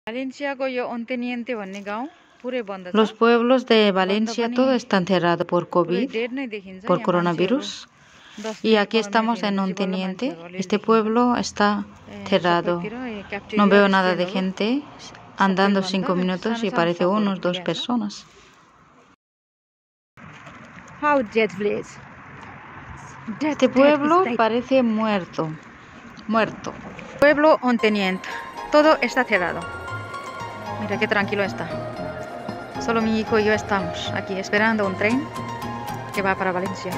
Los pueblos de Valencia todo están cerrados por COVID, por coronavirus. Y aquí estamos en Onteniente. Este pueblo está cerrado. No veo nada de gente. Andando 5 minutos y parece unos 2 personas. Este pueblo parece muerto. Pueblo Onteniente. Todo está cerrado. Mira qué tranquilo está. Solo mi hijo y yo estamos aquí esperando un tren que va para Valencia.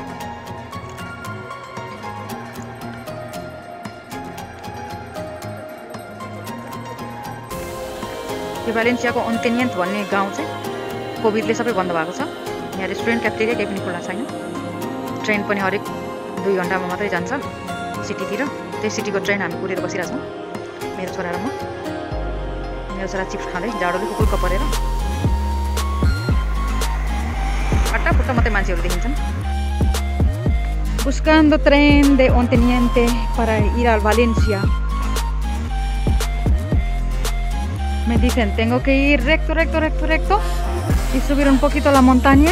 यो भ्यालेन्सियाको अन्टेनियन्ट भन्ने गाउँ चाहिँ कोभिडले सबै बन्द भएको छ। यहाँ restaurant cafeteria केही पनि खुल्ला छैन। ट्रेन पनि हरेक 2 घण्टामा मात्रै जान्छ सिटीतिर। त्यही सिटीको ट्रेन हामी कुरेर बसिरहेछौँ मेरो छोरा र म। मेरो छोरा चिप्स खाँदै जाडोले कुकुरको परेर अट्टापुट्टा मात्रै मान्छेहरू देखिन्छन्। Buscando tren de Onteniente para ir a Valencia. Me dicen, tengo que ir recto y subir un poquito la montaña.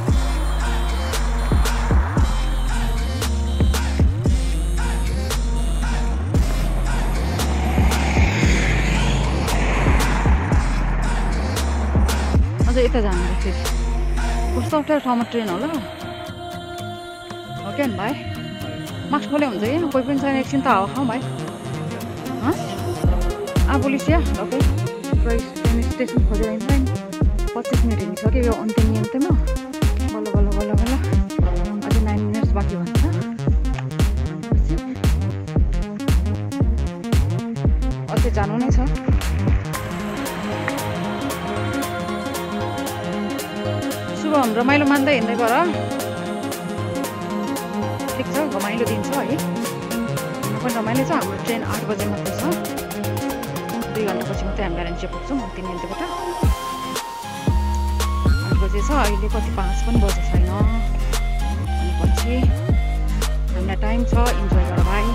अझ यता जानु फेरि कस्तो अप्ठ्यारो ठाउँमा ट्रेन होला हो क्या भाइ। मास्क खोले हुन्छ कि कोही पनि छैन। एकछिन त हावा खाउँ भाइ। पोलिसिया ओके ट्रेन स्टेसन खोजेर हिँड्छ नि 25 मिनट हिँडिसक्यो यो अन्टेनियन्टेमा। बल्ल अझै 9 मिनट्स बाँकी भन्छ। अझै जानु नै छ। शुभम रमाइलो मान्दै हिँड्दै गर। ठिक छ रमाइलो दिन छ है। पनि रमाइलो छ। हाम्रो ट्रेन 8 बजे मात्रै छ। 2 घण्टापछि मात्रै हामी भ्यालेन्सिया पुग्छौँ अन्टेनियन्टेबाट। 8 बजे छ अहिले कति 5 पनि बजेको छैन। अनि पछि हामीलाई टाइम छ इन्जोय गर भाइ।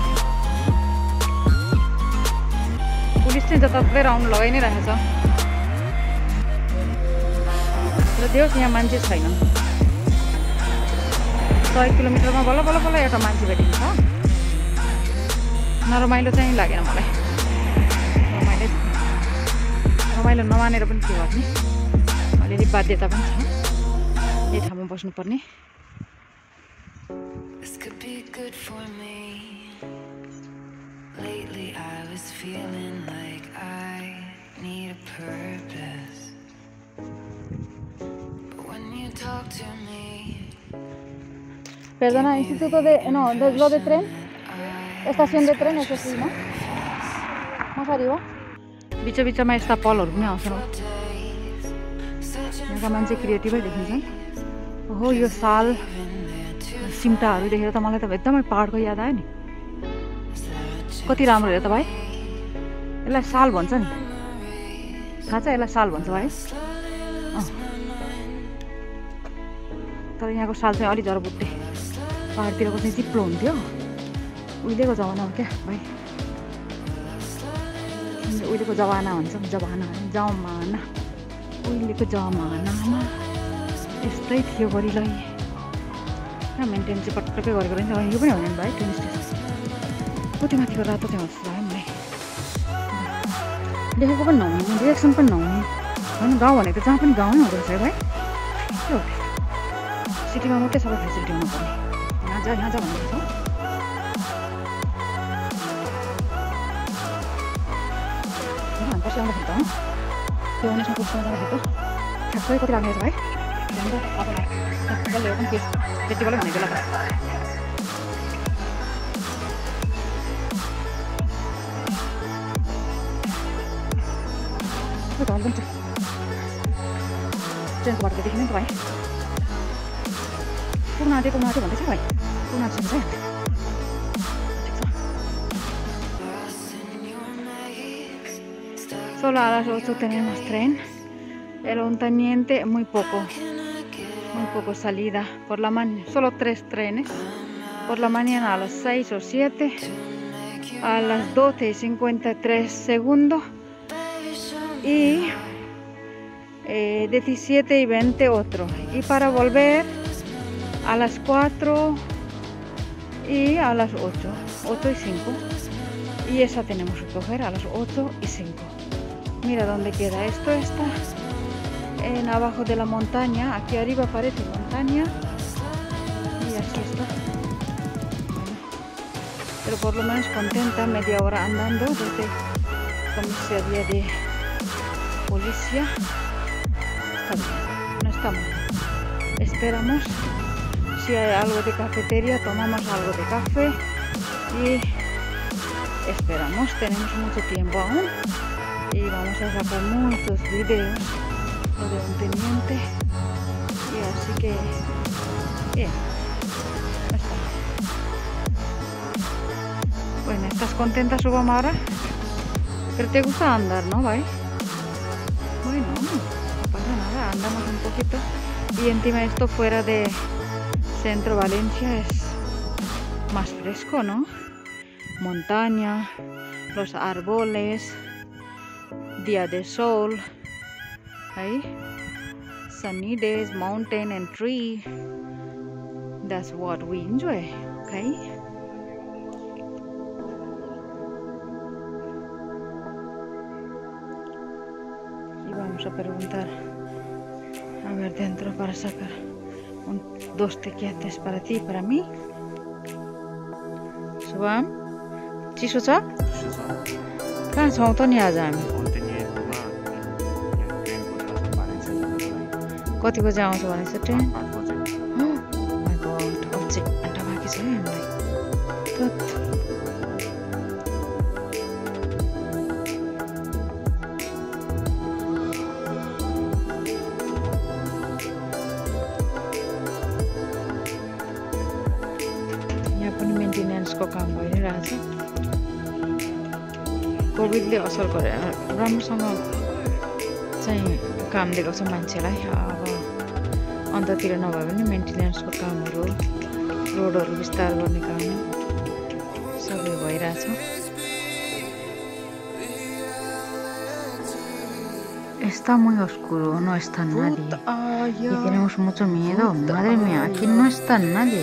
पुलिस चाहिँ जताततै राउन्ड लगाइ नै रहेछ र देउस यहाँ मान्छे छैन। 100 किलोमिटरमा बल्ल एउटा मान्छे भेटिन्छ। नरमाइलो चाहिँ लागेन मलाई। रमाइलो नमानेर पनि के गर्ने। अलिअलि बाध्यता पनि छ यही ठाउँमा बस्नुपर्ने। Perdona, Instituto de... No, deslo de tren. Estación de tren, eso sí, ¿no? Más arriba. बिचमा यस्ता पलहरू पनि आउँछन्। यहाँका मान्छे क्रिएटिभै देखिन्छन्। हो यो साल सिम्टाहरू देखेर त मलाई त एकदमै पहाडको याद आयो नि। कति राम्रो हेर त भाइ। यसलाई साल भन्छ नि। थाहा छ यसलाई साल भन्छ भाइ। तर यहाँको साल चाहिँ अलि जरबुट्टे। पहाडतिरको चाहिँ चिप्लो हुन्थ्यो उहिलेको जमानामा क्या भाइ। उहिलेको जमाना भन्छ जमाना उहिलेको जमानामा यस्तै थियो गरिलै। मेन्टेन चाहिँ पटक्कै गरेको रहेछ। यो पनि होइन भाइ ट्रेन स्टेसन। कति माथिको रातो चाहिँ जस्तो लाग्यो मलाई। लेखेको पनि नहुने डिरेक्सन पनि नहुने होइन। गाउँ भनेको जहाँ पनि गाउँ नै हुँदो रहेछ है भाइ। के हो सिटीमा मात्रै सबै फेसिलिटी हुनुपर्ने। यहाँ जा भनेको छ। आउँदाखेरि त त्यो 19मा पुग्छौँ जाँदाखेरि त ठ्याक्कै कति लाग्ने छ भाइ। बल्ल पनि फेस्टिभलै भनेको बेला त ट्रेनको बाटो देखिने नि त भाइ। पुग्न आँटेको भन्दैछ भाइ। पुग्न आँटिसकेको छ। Solo a las 8 tenemos tren. El Onteniente muy poco salida. Por la mañana, solo 3 trenes. Por la mañana a las 6 o 7. A las 12:53 y 17:20 otro, y para volver a las 4 y a las 8:05, y esa tenemos que coger a las 8:05. Mira dónde queda esto. Está en abajo de la montaña. Aquí arriba parece montaña y así está. Bueno, pero por lo menos contenta, media hora andando desde comisaría de policía. Está bien, no está mal. Esperamos. Si hay algo de cafetería, tomamos algo de café y esperamos. Tenemos mucho tiempo aún y vamos a sacar muchos videos de un teniente, y así que bien, no está mal. Bueno, ¿estás contenta, Subham, ahora? Pero te gusta andar, ¿no? ¿Vai? Bueno, no pasa nada, andamos un poquito. Y encima esto fuera de centro Valencia es más fresco, ¿no? Montaña, los árboles, día de sol, ahí, sunny days, mountain and tree. That's what we enjoy, okay? Y vamos a preguntar, a ver dentro, para sacar dos tiquetes para ti y para mí. Subham, चिसो छ? कहाँ छौँ त नि आज हामी? कति बजे आउँछ भनेछ ट्रेन? माय गॉड, अझै घन्टा बाँकी छ है हामीलाई। यहाँ पनि मेन्टेनेन्सको काम भइरहेछ। कोभिडले असर गरे, राम्रोसँग चाहिँ काम दिएको छ मान्छेलाई। अब अन्त्यतिर नभए पनि मेन्टेनेन्सको कामहरू, रोडहरू विस्तार गर्ने काम सबै भइरहेछ। Está muy oscuro, no está nadie. Y tenemos mucho miedo. Madre mía, aquí no está nadie.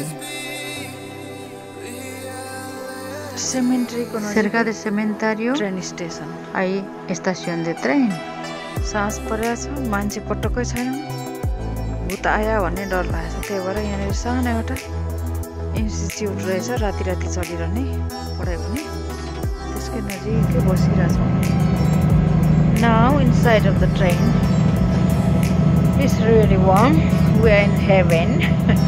Cerca del cementerio hay estación de tren. सास परेछ, मान्छे पटक्कै छैन। भूत आया भन्ने डर लागेछ। त्यही भएर यहाँनिर सानो एउटा इन्स्टिट्युट रहेछ, राति राति चलिरहने पढाइ पनि। त्यसकै नजिकै बसिरहेछौँ। Now inside of the train, it's really warm. We are in heaven.